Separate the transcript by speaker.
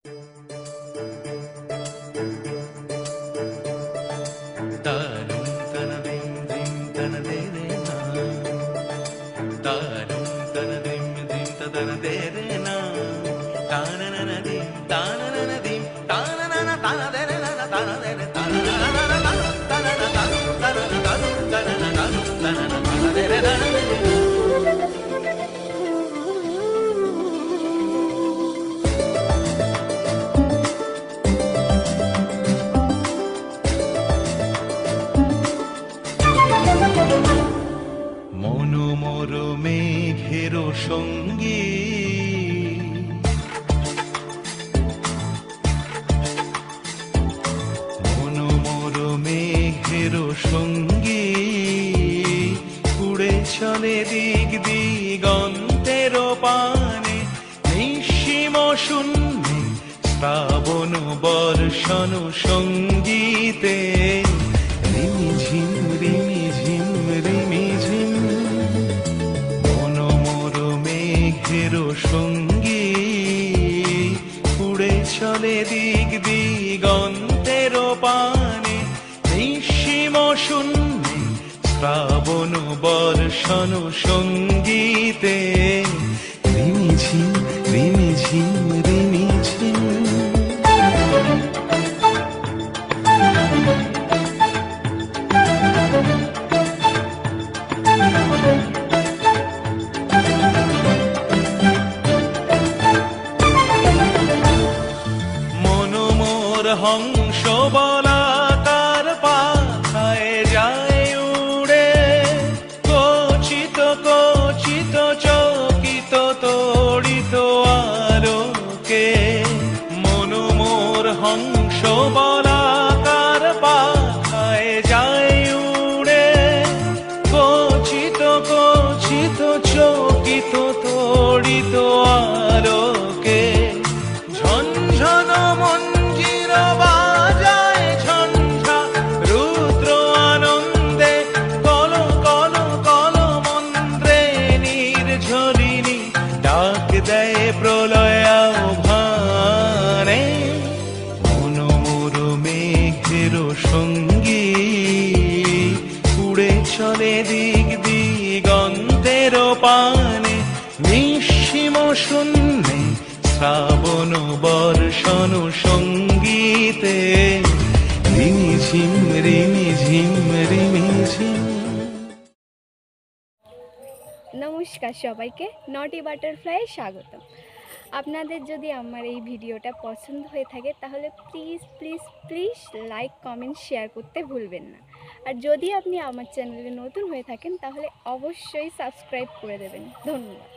Speaker 1: মনোমর মেঘের সঙ্গী মনোমর মেঘের সঙ্গী উড়ে চলে দিক দিগন্তের পানে নিঃসীম শূন্যে শ্রাবণ বর্ষণ সঙ্গীতে রিমিঝিম রিমিঝিম রিমিঝিম মনোমর মেঘের সঙ্গী উড়ে চলে দিক দিগন্তের পানে নিঃসীম শূন্যে শ্রাবণ বর্ষণ সঙ্গীতে রিমিঝিম রিমিঝিম রিমিঝিম। মনোমর হংস বলাকার পাখায় যায় উড়ে কচিত কচিত চকিত তড়িত আলোকে মনোমর হংস বলাকার পাখায় যায় উড়ে কচিত কচিত চকিত তড়িত আলোকে ঝনঝন মঞ্জির বাজায় ঝঞ্ঝা রুদ্র আনন্দে কল কল কল মন্ত্রে নির্ঝরিণী ডাক দেয় প্রলয় আহ্বানে মনোমর মেঘের সঙ্গী উড়ে চলে দিক দিগন্তের পানে নিঃসীম শূন্যে শ্রাবণ বর্ষণ সঙ্গীতে রিমিঝিম রিমিঝিম রিমিঝিম।
Speaker 2: নমস্কার সবাইকে, নটি বাটারফ্লাইয়ে স্বাগতম। আপনাদের যদি আমার এই ভিডিওটা পছন্দ হয়ে থাকে তাহলে please please please like comment share করতে ভুলবেন না। আর যদি আপনি আমার চ্যানেলে নতুন হয়ে থাকেন তাহলে অবশ্যই সাবস্ক্রাইব করে দেবেন। ধন্যবাদ।